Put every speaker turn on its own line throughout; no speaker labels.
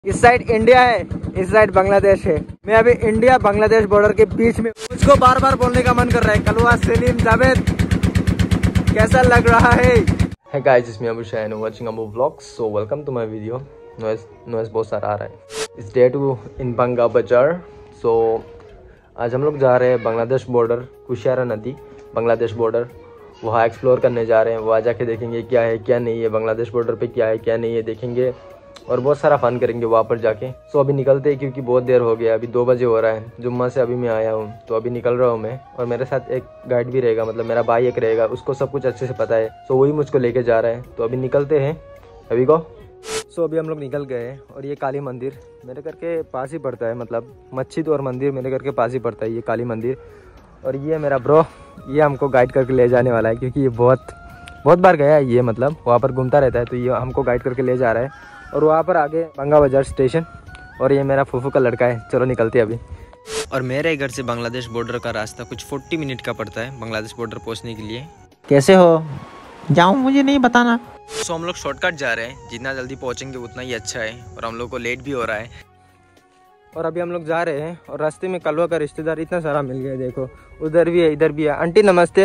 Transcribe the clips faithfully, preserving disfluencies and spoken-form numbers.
इस side India है, इस साइड बांग्लादेश है। मैं अभी इंडिया बांग्लादेश बॉर्डर के बीच में। मुझको बार बार बोलने का मन कर रहा है, कलवा, सलीम, जावेद, कैसा लग रहा है?
Hey guys, it's me Abu Shah and watching Abu Vlogs. So welcome to my video. Noise noise बहुत सारा आ रहा है। It's day two in Banga Bazaar. So आज हम लोग जा रहे हैं बांग्लादेश बॉर्डर, कुशियारा नदी, बांग्लादेश बॉर्डर। वहाँ एक्सप्लोर करने जा रहे हैं। वहाँ जाके देखेंगे क्या है क्या नहीं है, बांग्लादेश बॉर्डर पे क्या है क्या नहीं है देखेंगे और बहुत सारा फन करेंगे वहाँ पर जाके। सो अभी निकलते हैं क्योंकि बहुत देर हो गया, अभी दो बजे हो रहा है। जुम्मा से अभी मैं आया हूँ तो अभी निकल रहा हूँ मैं, और मेरे साथ एक गाइड भी रहेगा, मतलब मेरा भाई एक रहेगा, उसको सब कुछ अच्छे से पता है। सो वही मुझको लेके जा रहा है। तो अभी निकलते हैं, अभी को। सो अभी हम लोग निकल गए हैं और ये काली मंदिर मेरे घर के पास ही पड़ता है, मतलब मस्जिद और मंदिर मेरे घर के पास ही पड़ता है ये काली मंदिर। और ये मेरा ब्रो, ये हमको गाइड करके ले जाने वाला है क्योंकि ये बहुत बहुत बार गया है, ये मतलब वहाँ पर घूमता रहता है, तो ये हमको गाइड करके ले जा रहा है। और वहाँ पर आगे बंगा बाजार स्टेशन, और ये मेरा फूफू का लड़का है। चलो निकलते हैं अभी।
और मेरे घर से बांग्लादेश बॉर्डर का रास्ता कुछ चालीस मिनट का पड़ता है बांग्लादेश बॉर्डर पहुंचने के लिए।
कैसे हो? जाऊँ मुझे नहीं बताना।
सो हम लोग शॉर्टकट जा रहे हैं, जितना जल्दी पहुंचेंगे उतना ही अच्छा है, और हम लोग को लेट भी हो रहा है।
और अभी हम लोग जा रहे हैं और रास्ते में कलवा का रिश्तेदार इतना सारा मिल गया, देखो उधर भी है इधर भी है। आंटी नमस्ते।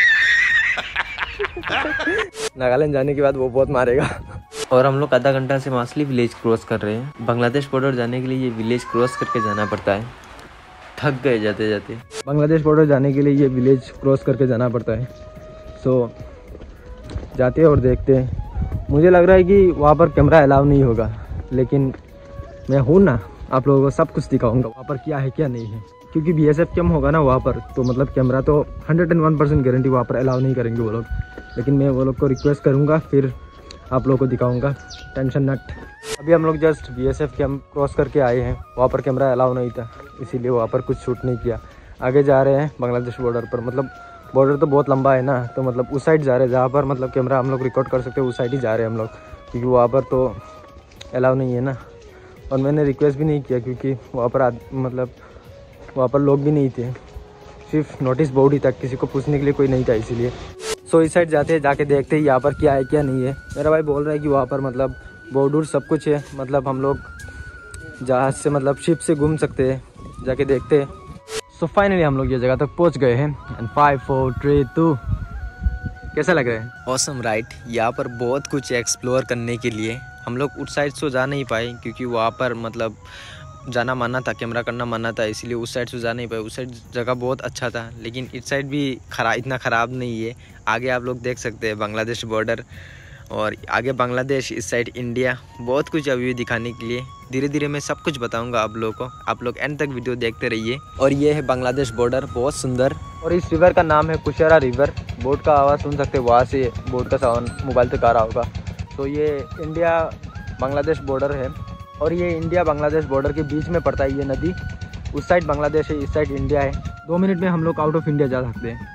नागालैंड जाने के बाद वो बहुत मारेगा।
और हम लोग आधा घंटा से मासली विलेज क्रॉस कर रहे हैं। बांग्लादेश बॉर्डर जाने के लिए ये विलेज क्रॉस करके जाना पड़ता है। थक गए जाते जाते।
बांग्लादेश बॉर्डर जाने के लिए ये विलेज क्रॉस करके जाना पड़ता है। सो जाते हैं और देखते हैं। मुझे लग रहा है कि वहाँ पर कैमरा अलाउ नहीं होगा, लेकिन मैं हूँ ना, आप लोगों को सब कुछ दिखाऊंगा वहाँ पर क्या है क्या नहीं है। क्योंकि बी एस एफ कैम होगा ना वहाँ पर, तो मतलब कैमरा तो hundred and one percent guarantee वहाँ पर अलाउ नहीं करेंगे वो लोग। लेकिन मैं वो लोग को रिक्वेस्ट करूँगा, फिर आप लोगों को दिखाऊंगा, टेंशन नट। अभी हम लोग just B S F camp cross करके आए हैं। वहाँ पर कैमरा अलाउ नहीं था, इसीलिए वहाँ पर कुछ शूट नहीं किया। आगे जा रहे हैं बांग्लादेश बॉर्डर पर, मतलब बॉर्डर तो बहुत लंबा है ना, तो मतलब उस साइड जा रहे हैं जहाँ पर मतलब कैमरा हम लोग रिकॉर्ड कर सकते हैं, उस साइड ही जा रहे हैं हम लोग, क्योंकि वहाँ पर तो अलाउ नहीं है ना। और मैंने रिक्वेस्ट भी नहीं किया क्योंकि वहाँ पर आद, मतलब वहाँ पर लोग भी नहीं थे, सिर्फ नोटिस बोर्ड ही था, किसी को पूछने के लिए कोई नहीं था, इसीलिए। सो इस साइड जाते हैं, जाके देखते हैं यहाँ पर क्या है क्या नहीं है। मेरा भाई बोल रहा है कि वहाँ पर मतलब बोर्ड सब कुछ है, मतलब हम लोग जहाज़ से मतलब शिप से घूम सकते हैं, जाके देखते हैं। सो फाइनली हम लोग ये जगह तक पहुँच गए हैं। And five four three two, कैसा लग रहा है?
Awesome right. यहाँ पर बहुत कुछ एक्सप्लोर करने के लिए। हम लोग उस साइड से जा नहीं पाए क्योंकि वहाँ पर मतलब जाना माना था, कैमरा करना माना था, इसीलिए उस साइड से जा नहीं पाए। उस साइड जगह बहुत अच्छा था, लेकिन इस साइड भी खरा इतना ख़राब नहीं है। आगे आप लोग देख सकते हैं बांग्लादेश बॉर्डर, और आगे बांग्लादेश, इस साइड इंडिया। बहुत कुछ अभी भी दिखाने के लिए, धीरे धीरे मैं सब कुछ बताऊंगा आप लोगों को। आप लोग एंड तक वीडियो देखते रहिए। और ये है बांग्लादेश बॉर्डर, बहुत सुंदर।
और इस रिवर का नाम है कुशियारा रिवर। बोट का आवाज़ सुन सकते हैं, वहाँ से बोट का साउंड मोबाइल तक आ रहा होगा। तो ये इंडिया बांग्लादेश बॉर्डर है, और ये इंडिया बांग्लादेश बॉर्डर के बीच में पड़ता है ये नदी। उस साइड बांग्लादेश है, इस साइड इंडिया है। दो मिनट में हम लोग आउट ऑफ इंडिया जा सकते हैं।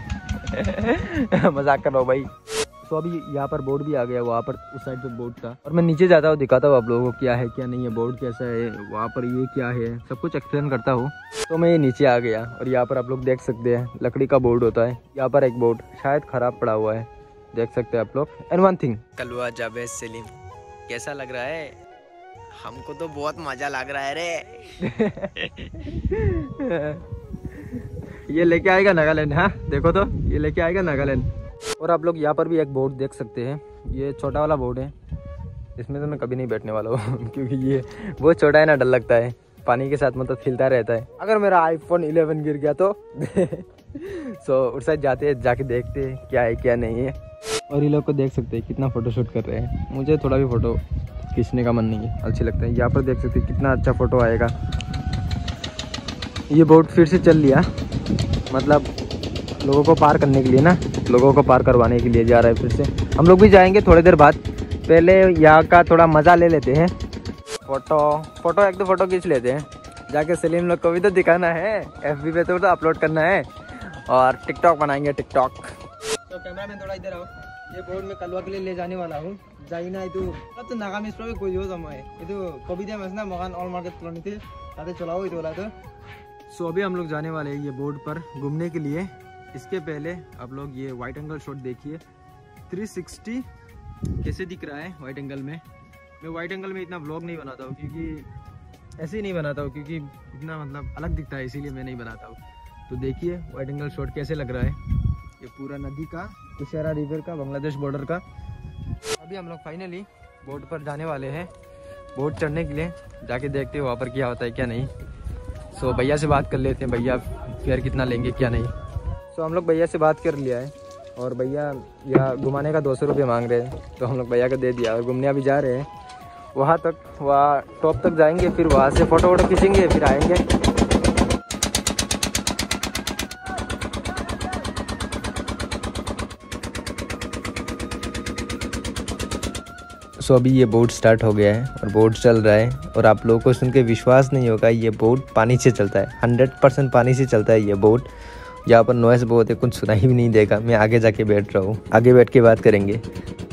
मजाक कर रहा हूँ भाई। तो अभी यहाँ पर बोर्ड भी आ गया, वहाँ पर उस साइड पे बोर्ड था। और मैं नीचे जाता हूँ, दिखाता हूँ आप लोगों को क्या है क्या नहीं है, बोर्ड कैसा है, वहाँ पर ये क्या है, सब कुछ एक्सप्लेन करता हूँ। तो मैं ये नीचे आ गया और यहाँ पर आप लोग देख सकते हैं लकड़ी का बोर्ड होता है। यहाँ पर एक बोर्ड शायद ख़राब पड़ा हुआ है, देख सकते हैं आप लोग। And one thing,
Kalwa, Javed, Salim, कैसा लग रहा है? हमको तो बहुत मजा लग रहा है रे।
ये लेके आएगा नागालैंड। हाँ देखो तो, ये लेके आएगा नागालैंड। और आप लोग यहाँ पर भी एक बोर्ड देख सकते हैं, ये छोटा वाला बोर्ड है। इसमें तो मैं कभी नहीं बैठने वाला हूँ क्योंकि ये बहुत छोटा है ना, डर लगता है पानी के साथ, मतलब खिलता रहता है। अगर मेरा आईफोन इलेवन गिर गया तो सो उस साइड जाते हैं, जाके देखते हैं क्या है क्या नहीं है। और ये लोग को देख सकते हैं कितना फोटोशूट कर रहे हैं। मुझे थोड़ा भी फोटो खींचने का मन नहीं है, अच्छी लगता है। यहाँ पर देख सकते हैं कितना अच्छा फोटो आएगा। ये बोट फिर से चल लिया, मतलब लोगों को पार करने के लिए ना, लोगों को पार करवाने के लिए जा रहा है फिर से। हम लोग भी जाएंगे थोड़ी देर बाद, पहले यहाँ का थोड़ा मज़ा ले लेते हैं। फ़ोटो फोटो एक दो फोटो खींच लेते हैं, जाके सलीम लोग को भी तो दिखाना है, एफ बी पे तो, तो अपलोड करना है, और टिकटॉक बनाएंगे टिकटॉक। तो कैमरा मैन थोड़ा इधर आओ। ये बोर्ड में कलवा के लिए ले जाने वाला हूँ। जाइना itu तो नागामिस पर भी कोई हो समय itu कविता में ना मकान ऑल मार्केट चलानी थी, ताते चलाओ इधर वाला। तो सो अभी हम लोग जाने वाले हैं ये बोर्ड पर घूमने के लिए। इसके पहले आप लोग ये वाइट एंगल शॉट देखिए, थ्री सिक्सटी कैसे दिख रहा है वाइट एंगल में। मैं वाइड एंगल में इतना ब्लॉग नहीं बनाता हूँ, क्योंकि ऐसे ही नहीं बनाता हूँ, क्योंकि इतना मतलब अलग दिखता है, इसीलिए मैं नहीं बनाता हूँ। तो देखिए वाइड एंगल शॉट कैसे लग रहा है, ये पूरा नदी का, कुशियारा रिवर का, बांग्लादेश बॉर्डर का। अभी हम लोग फाइनली बोट पर जाने वाले हैं, बोट चढ़ने के लिए। जाके देखते हैं वहाँ पर क्या होता है क्या नहीं। सो भैया से बात कर लेते हैं, भैया फेयर कितना लेंगे क्या नहीं। सो हम लोग भैया से बात कर लिया है, और भैया यहाँ घुमाने का दो सौ रुपये मांग रहे हैं, तो हम लोग भैया को दे दिया। और घूमने अभी जा रहे हैं वहाँ तक, वहाँ टॉप तक जाएंगे, फिर वहाँ से फ़ोटो वोटो खींचेंगे, फिर आएंगे।
सो अभी ये बोट स्टार्ट हो गया है और बोट चल रहा है, और आप लोगों को सुन के विश्वास नहीं होगा, ये बोट पानी से चलता है, हंड्रेड परसेंट पानी से चलता है ये बोट। यहाँ पर नॉइस बहुत है, कुछ सुनाई भी नहीं देगा। मैं आगे जाके बैठ रहा हूँ, आगे बैठ के बात करेंगे।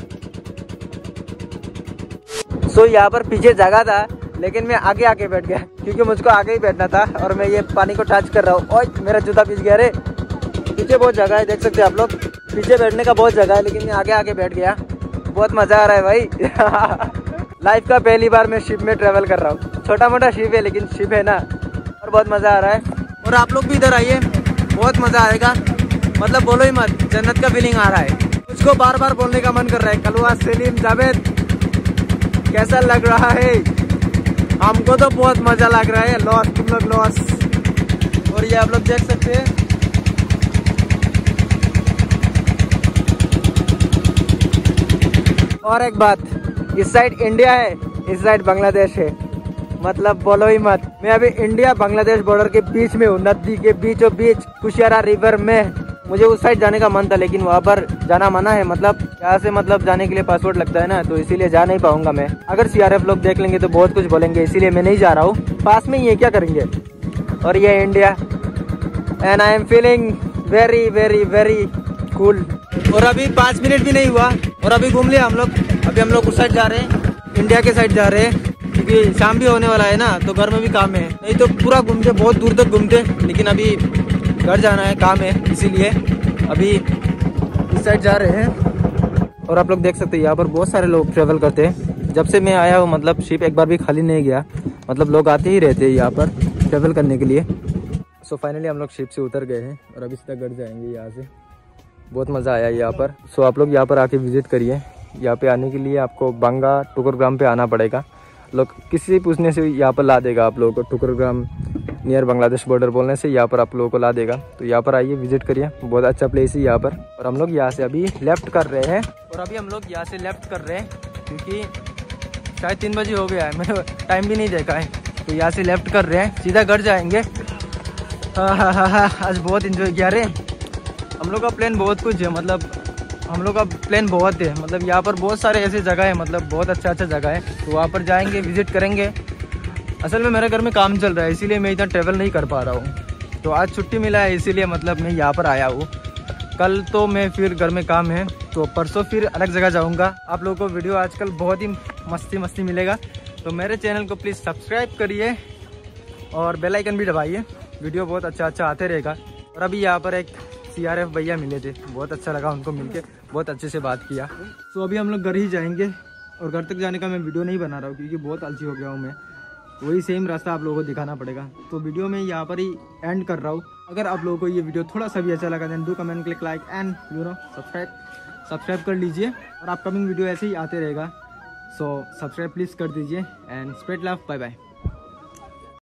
सो so, यहाँ पर पीछे जगह था, लेकिन मैं आगे आके बैठ गया, क्योंकि मुझको आगे ही बैठना था, और मैं ये पानी को टच कर रहा हूँ। ओए मेरा जूता पीछ गया रे। पीछे बहुत जगह है, देख सकते हैं आप लोग, पीछे बैठने का बहुत जगह है, लेकिन मैं आगे आके बैठ गया। बहुत मज़ा आ रहा है भाई। लाइफ का पहली बार मैं शिप में ट्रेवल कर रहा हूँ। छोटा मोटा शिप है, लेकिन शिप है ना, और बहुत मज़ा आ रहा है। और आप लोग भी इधर आइए, बहुत मज़ा आएगा। मतलब बोलो ही मत, जन्नत का फीलिंग आ रहा है। मुझको बार बार बोलने का मन कर रहा है, कलवा, सलीम, जावेद, कैसा लग रहा है? हमको तो बहुत मजा लग रहा है। लॉस, तुम लोग लॉस। और ये आप लोग देख सकते हैं, और एक बात, इस साइड इंडिया है, इस साइड बांग्लादेश है। मतलब बोलो ही मत, मैं अभी इंडिया बांग्लादेश बॉर्डर के बीच में हूँ, नदी के बीचों बीच, कुशियारा रिवर में। मुझे उस साइड जाने का मन था, लेकिन वहाँ पर जाना मना है। मतलब यहाँ से मतलब जाने के लिए पासपोर्ट लगता है ना, तो इसीलिए जा नहीं पाऊंगा मैं। अगर सीआरएफ लोग देख लेंगे तो बहुत कुछ बोलेंगे, इसीलिए मैं नहीं जा रहा हूँ। पास में ये क्या करेंगे। और ये India, and I am feeling very very very cool. और अभी पाँच मिनट भी नहीं हुआ, और अभी घूम लिया हम लोग। अभी हम लोग उस साइड जा रहे हैं, इंडिया के साइड जा रहे हैं, क्योंकि शाम भी होने वाला है ना, तो घर में भी काम है। नहीं तो पूरा घूमते, बहुत दूर तक घूमते, लेकिन अभी घर जाना है, काम है, इसीलिए अभी इस साइड जा रहे हैं। और आप लोग देख सकते हैं यहाँ पर बहुत सारे लोग ट्रेवल करते हैं। जब से मैं आया हूँ, मतलब शिप एक बार भी खाली नहीं गया, मतलब लोग आते ही रहते हैं यहाँ पर ट्रेवल करने के लिए। सो फाइनली हम लोग शिप से उतर गए हैं, और अभी सीधा घर जाएंगे यहाँ से। बहुत मज़ा आया यहाँ पर। सो आप लोग यहाँ पर आके विजिट करिए। यहाँ पे आने के लिए आपको बंगा टुकरग्राम पे आना पड़ेगा। लोग किसी से पूछने से यहाँ पर ला देगा आप लोगों को। टुकरग्राम नियर बांग्लादेश बॉर्डर बोलने से यहाँ पर आप लोगों को ला देगा। तो यहाँ पर आइए, विजिट करिए, बहुत अच्छा प्लेस है यहाँ पर। और हम लोग यहाँ से अभी लेफ्ट कर रहे हैं, और अभी हम लोग यहाँ से लेफ्ट कर रहे हैं, क्योंकि शायद तीन बजे हो गया है, मैंने टाइम भी नहीं देखा है। तो यहाँ से लेफ्ट कर रहे हैं, सीधा घर जाएंगे। हाँ हाँ हाँ हाँ, आज बहुत इंजॉय किया रे। हम लोग का प्लान बहुत कुछ है, मतलब हम लोग का प्लान बहुत है। मतलब यहाँ पर बहुत सारे ऐसे जगह है, मतलब बहुत अच्छा अच्छा जगह है, तो वहाँ पर जाएंगे, विजिट करेंगे। असल में मेरे घर में काम चल रहा है, इसीलिए मैं इतना ट्रैवल नहीं कर पा रहा हूँ। तो आज छुट्टी मिला है, इसीलिए मतलब मैं यहाँ पर आया हूँ। कल तो मैं फिर घर में काम है, तो परसों फिर अलग जगह जाऊँगा। आप लोगों को वीडियो आजकल बहुत ही मस्ती मस्ती मिलेगा, तो मेरे चैनल को प्लीज़ सब्सक्राइब करिए और बेल आइकन भी दबाइए। वीडियो बहुत अच्छा अच्छा आते रहेगा। और अभी यहाँ पर एक सीआरएफ भैया मिले थे, बहुत अच्छा लगा उनको मिलके, बहुत अच्छे से बात किया। तो अभी हम लोग घर ही जाएंगे, और घर तक जाने का मैं वीडियो नहीं बना रहा हूँ, क्योंकि बहुत आलसी हो गया हूँ मैं। वही सेम रास्ता आप लोगों को दिखाना पड़ेगा, तो वीडियो में यहाँ पर ही एंड कर रहा हूँ। अगर आप लोगों को ये वीडियो थोड़ा सा भी अच्छा लगा, then do comment, click like and you know subscribe subscribe कर लीजिए। और अपकमिंग वीडियो ऐसे ही आते रहेगा, सो सब्सक्राइब प्लीज़ कर दीजिए and spread love. Bye bye.